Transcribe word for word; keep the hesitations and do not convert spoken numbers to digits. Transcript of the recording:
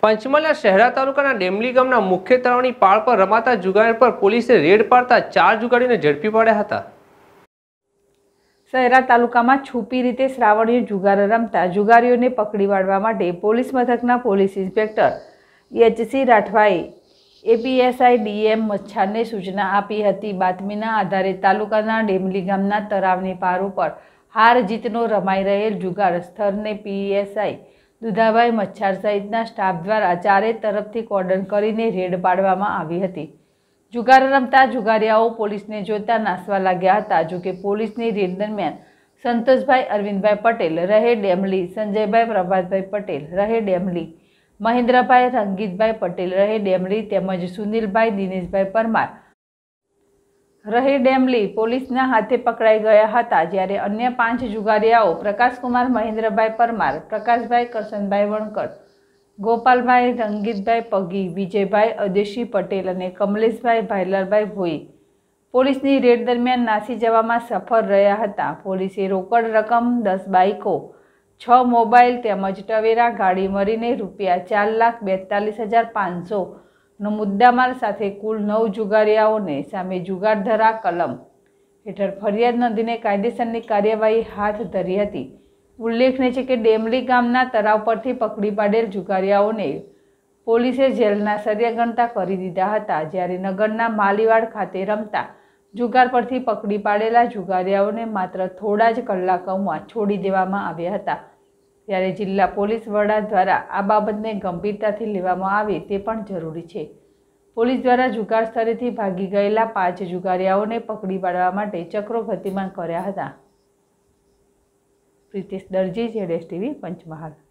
પંચમહાલના શહેરા તાલુકાના ડેમલી ગામના મુખ્ય તળાવની પાળ પર રમાતા જુગાર પર પોલીસે રેડ પાડતા ચાર જુગારીઓને ઝડપી પાડ્યા હતા। શહેરા તાલુકામાં છુપી રીતે શ્રાવણીય જુગાર રમતા જુગારીઓને પકડી પાડવા માટે પોલીસ મથકના પોલીસ ઇન્સ્પેક્ટર એચસી રાઠવાએ એપીએસઆઈ ડીએમ મચ્છારને સૂચના આપી હતી। બાતમીના આધારે તાલુકાના ડેમલી ગામના તળાવની પાર ઉપર હાર જીતનો રમાઈ રહેલ જુગાર સ્થળને પીએસઆઈ દુધાભાઈ મચ્છાર સહિતના સ્ટાફ દ્વારા ચારે તરફથી કોર્ડન કરીને રેડ પાડવામાં આવી હતી। જુગાર રમતા જુગારીયાઓ પોલીસને જોતા નાસવા લાગ્યા હતા। જોકે પોલીસની રેડ દરમિયાન સંતોષભાઈ અરવિંદભાઈ પટેલ રહે ડેમલી, સંજયભાઈ પ્રભાતભાઈ પટેલ રહે ડેમલી, મહેન્દ્રભાઈ રંગીતભાઈ પટેલ રહે ડેમલી તેમજ સુનિલભાઈ દિનેશભાઈ પરમાર રહે ડેમલી પોલીસના હાથે પકડાઈ ગયા હતા। જ્યારે અન્ય પાંચ જુગારીયાઓ પ્રકાશકુમાર મહેન્દ્રભાઈ પરમાર, પ્રકાશભાઈ કરશનભાઈ વણકર, ગોપાલભાઈ રંગીતભાઈ પગી, વિજયભાઈ અદેશી પટેલ અને કમલેશભાઈ ભાઈલાલભાઈ ભોઈ પોલીસની રેડ દરમિયાન નાસી જવામાં સફળ રહ્યા હતા। પોલીસે રોકડ રકમ, દસ બાઇકો, છ મોબાઈલ તેમજ ટવેરા ગાડી મળીને રૂપિયા ચાર લાખ બેતાલીસ હજાર પાંચસો નો મુદ્દામાલ સાથે કુલ નવ જુગારીયાઓને સામે જુગારધરા કલમ હેઠળ ફરિયાદ નોંધીને કાયદેસરની કાર્યવાહી હાથ ધરી હતી। ઉલ્લેખનીય છે કે ડેમલી ગામના તળાવ પરથી પકડી પાડેલ જુગારીયાઓને પોલીસે જેલના સળિયા ગણતા કરી દીધા હતા। જ્યારે નગરના માલીવાડ ખાતે રમતા જુગાર પરથી પકડી પાડેલા જુગારીયાઓને માત્ર થોડા જ કલાકોમાં છોડી દેવામાં આવ્યા હતા। ત્યારે જિલ્લા પોલીસ વડા દ્વારા આ બાબતને ગંભીરતાથી લેવામાં આવે તે પણ જરૂરી છે। પોલીસ દ્વારા જુગાર સ્થળેથી ભાગી ગયેલા પાંચ જુગારીયાઓને પકડી પાડવા માટે ચક્રો ગતિમાન કર્યા હતા। પ્રિતેશ દરજી, જેડેશ ટીવી, પંચમહાલ।